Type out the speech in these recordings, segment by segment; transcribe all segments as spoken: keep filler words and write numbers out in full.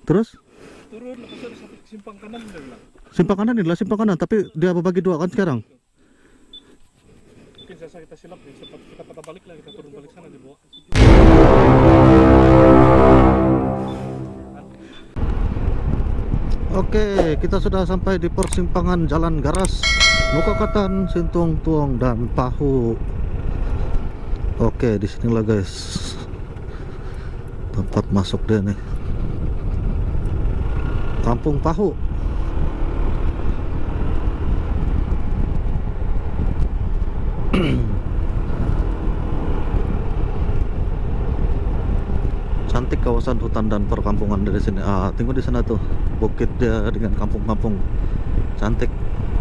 Terus turun lepas itu sampai simpang kanan dia bilang. simpang kanan inilah simpang kanan, tapi dia bagi dua kan sekarang. Mungkin jasa kita silap nih, sempat kita patah balik lah, kita turun balik sana di bawah. Oke, kita sudah sampai di persimpangan Jalan Garas, Mukakatan, Sintung Tuong dan Pahu. Oke, di sinilah guys tempat masuk dia nih, Kampung Pahu. Cantik kawasan hutan dan perkampungan dari sini. Ah, tengok di sana tuh bukit dia dengan kampung-kampung cantik.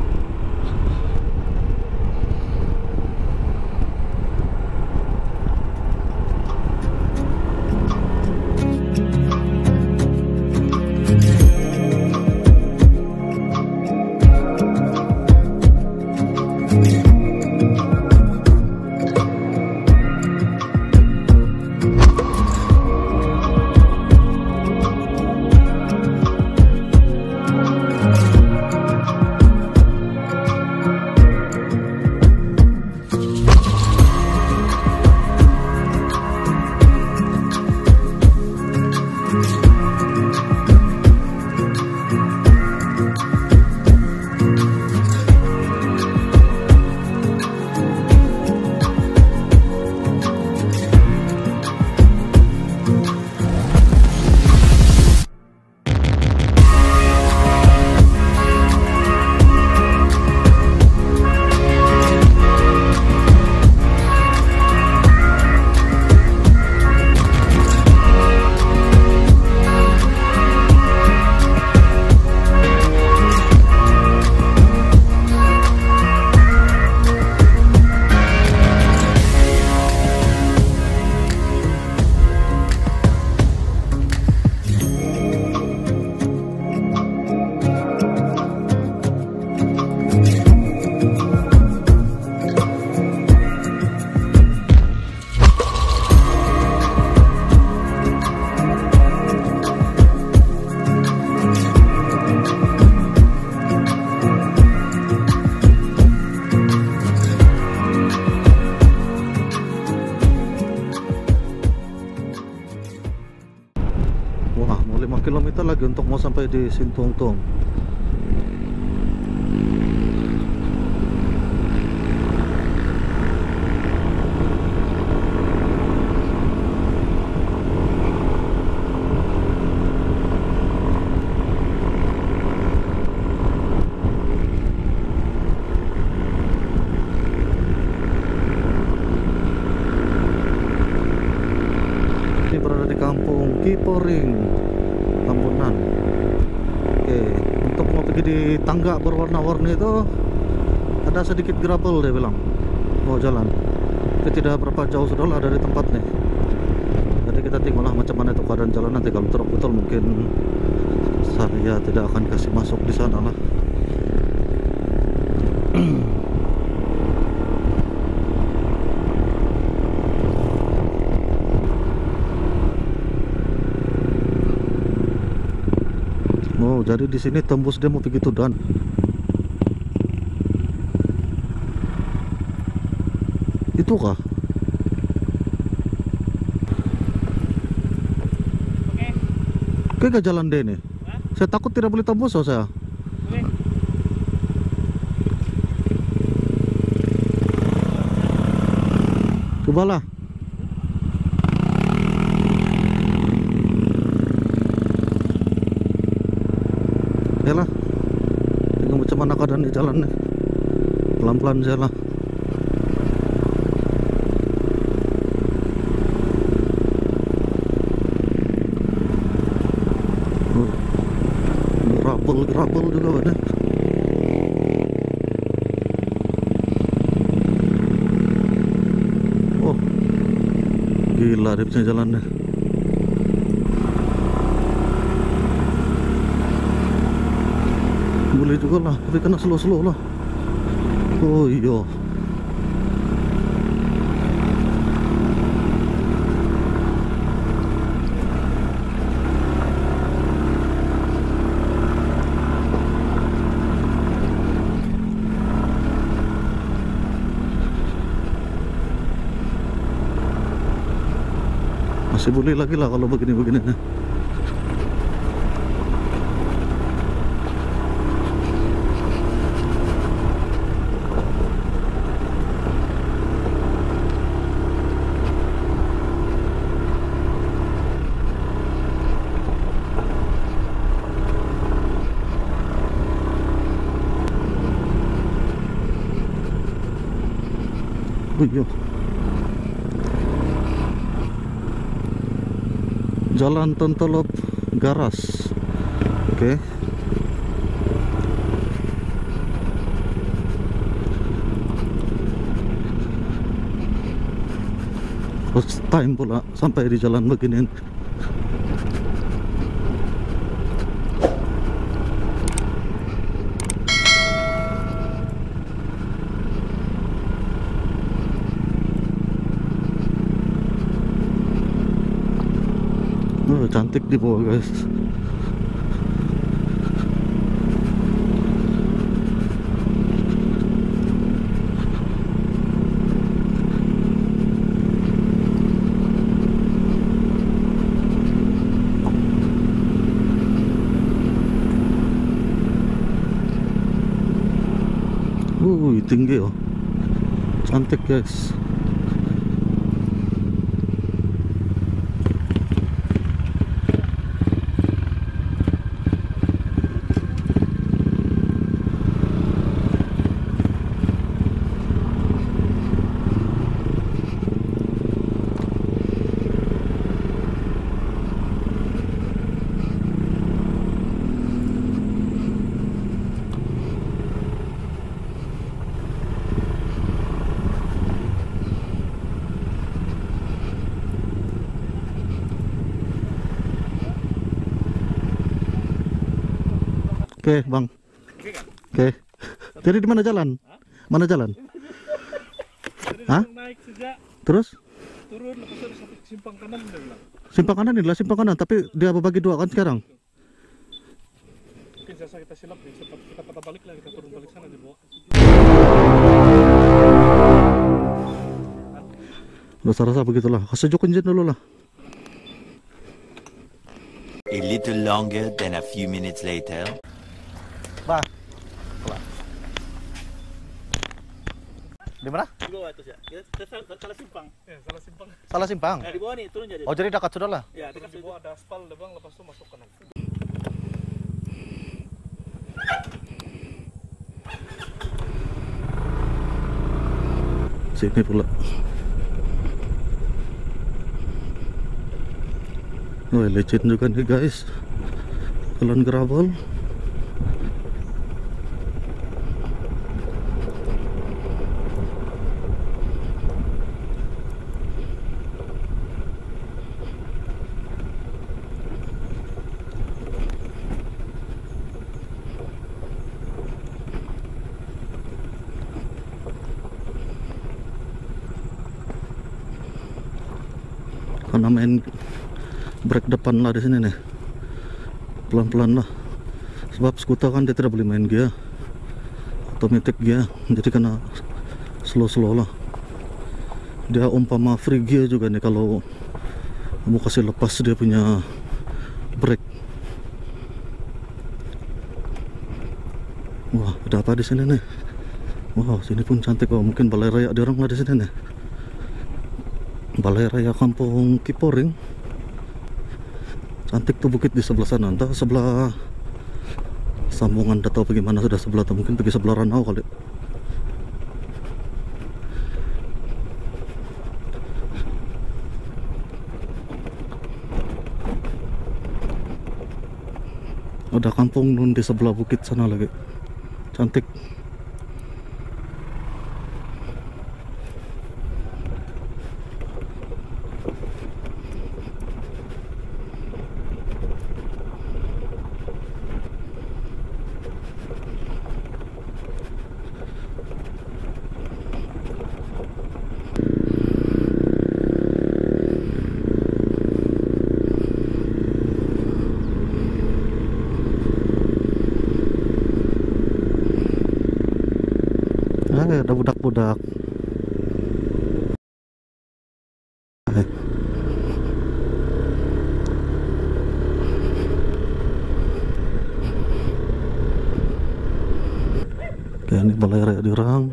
Wah, mau lima kilometer lagi untuk mau sampai di Sintung Tuong. Ini berada di Kampung Kiporing, Tambunan. Oke, untuk mau pergi di tangga berwarna-warni itu ada sedikit gravel dia bilang mau jalan, tapi tidak berapa jauh sudah lah dari tempat nih. Jadi kita tengoklah macam mana itu keadaan jalan nanti. Kalau teruk betul mungkin saya tidak akan kasih masuk di sana lah. Oh, jadi di sini tembus dia mau begitu dan itu kah? Oke. Oke, gak jalan deh nih. Hah? Saya takut tidak boleh tembus oh saya. Oke. Cobalah. Yalah, tengok macam mana keadaan di jalan nih. Pelan-pelan saja lah. Oh, gerabel-gerabel juga ada. Oh, gila dia punya jalannya. Boleh juga lah, tapi kena slow-slow lah. Oh iya. Masih boleh lagi lah kalau begini-begini. Oh iya. Jalan Tontolop Garas. Oke. Okay. First time pula sampai di jalan begini. Oh, cantik di bawah guys. Uh, tinggi oh. Cantik guys. Oke, Bang. Oke. Jadi di mana jalan? Mana jalan? Hah? Naik sejak Terus? turun lepas itu sampai simpang kanan dia bilang. Simpang kanan inilah simpang kanan, tapi dia bagi dua kan sekarang. Mungkin jasa kita silap nih, kita, kita patah balik lah, kita turun balik sana di bawah. Rasa-rasa begitulah. Sejuk engine dulu lah. A little longer than a few minutes later. Bah. Di mana? Di bawah itu ya. Kita salah, salah simpang. Ya, salah simpang. Salah simpang. Eh, di bawah nih turun jadi. Oh, jadi dekat sudah lah. Ya, Terus dekat di situ. bawah ada aspal deh bang, lepas itu masuk kanan. Sini pula. Oh, licin juga nih guys. Jalan gravel. Karena main brake depan lah di sini nih, pelan-pelan lah, sebab skuter kan dia tidak boleh main gear automatic gear, jadi kena slow-slow lah. Dia umpama free gear juga nih kalau mau kasih lepas dia punya brake. Wah, ada apa di sini nih? Wow, sini pun cantik. Oh, mungkin balai raya di orang lah di sini nih. Balai Raya Kampung Kiporing. Cantik tuh bukit di sebelah sana. Entah sebelah Sambungan atau bagaimana, sudah sebelah atau mungkin pergi sebelah Ranau kali. Ada kampung nun di sebelah bukit sana lagi. Cantik. Ah, ada budak-budak. ini balai raya Dirang.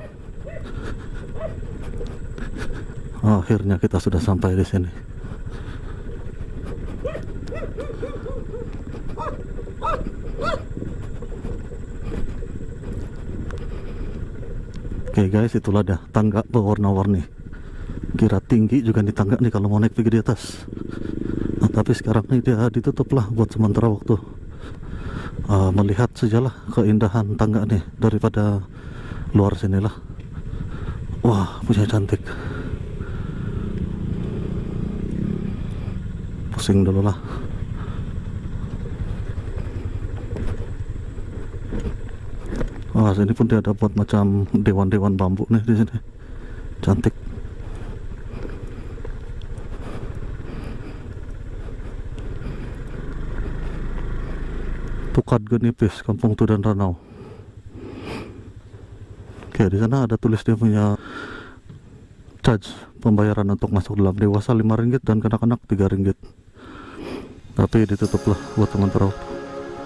Akhirnya kita sudah sampai di sini. Oke guys, itulah dah tangga berwarna-warni. Kira tinggi juga di tangga nih kalau mau naik pergi di atas. Nah, tapi sekarang nih dia ditutup lah buat sementara waktu. Uh, melihat sajalah keindahan tangga nih daripada luar sinilah. Wah, punya cantik. Pusing dulu lah. Wah, sini pun dia ada buat macam dewan-dewan bambu nih di sini. Cantik. Tukat Genipis, Kampung Tudan Ranau. Oke, di sana ada tulis dia punya charge pembayaran untuk masuk dalam, dewasa lima ringgit dan kanak-kanak tiga ringgit. Tapi ditutup lah buat sementara waktu.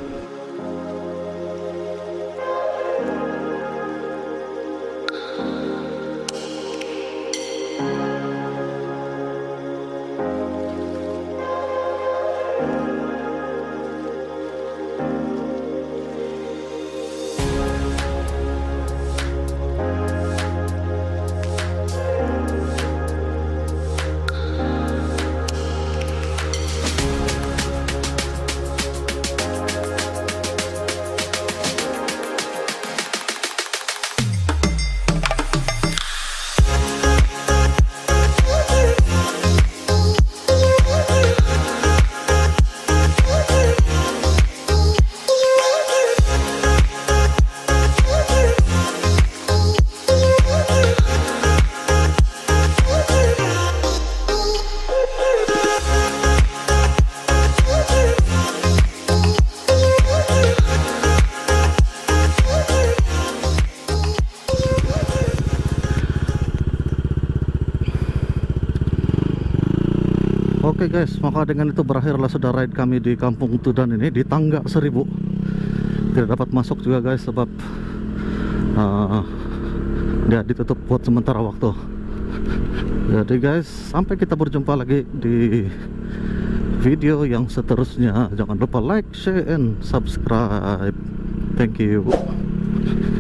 Oke guys, maka dengan itu berakhirlah sudah ride kami di Kampung Tudan ini di Tangga Seribu. Tidak dapat masuk juga guys sebab uh, dia ditutup buat sementara waktu. Jadi guys, sampai kita berjumpa lagi di video yang seterusnya. Jangan lupa like, share, and subscribe. Thank you.